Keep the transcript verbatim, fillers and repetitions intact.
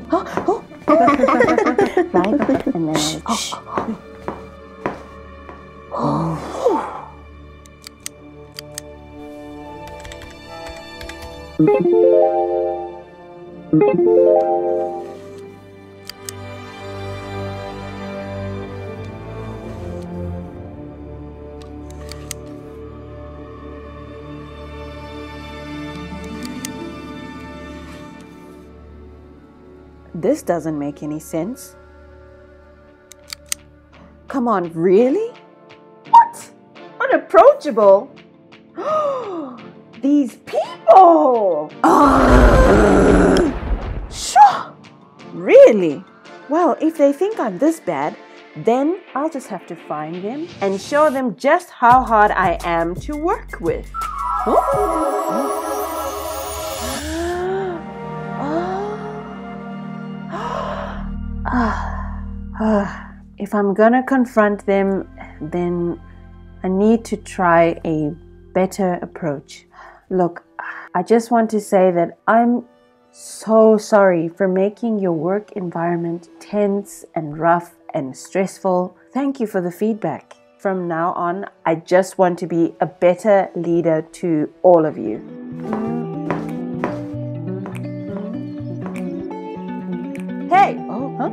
oh. Right, and then shh. This doesn't make any sense. Come on, really? What? Unapproachable? These people! Uh, sure. Really? Well, if they think I'm this bad, then I'll just have to find them and show them just how hard I am to work with. Oh. If I'm gonna confront them, then I need to try a better approach. Look, I just want to say that I'm so sorry for making your work environment tense and rough and stressful. Thank you for the feedback. From now on, I just want to be a better leader to all of you. Hey! Oh, huh?